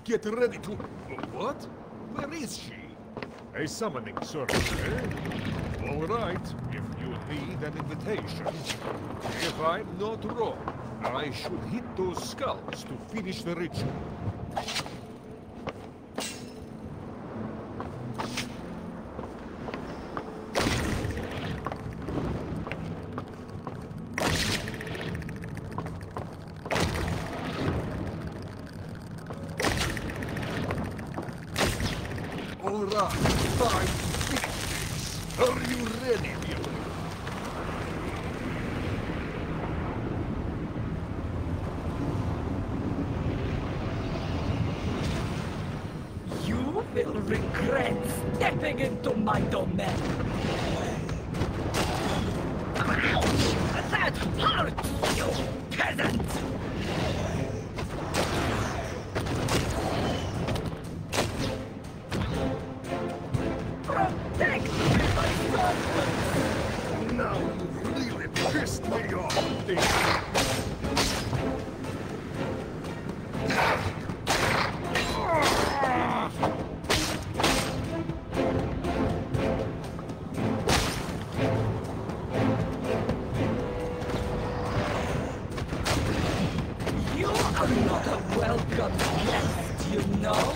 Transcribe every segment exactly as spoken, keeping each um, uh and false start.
Get ready to... What? Where is she? A summoning service, eh? All right, if you need an invitation. If I'm not wrong, I should hit those skulls to finish the ritual. All right, time to fix this. Are you ready, dear? You will regret stepping into my domain. Ouch! That hurts, you peasant! Protect me, my son! Now you've really pissed me off, Dave. You are not a welcome guest, you know?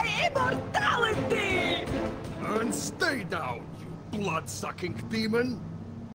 And stay down, you blood-sucking demon!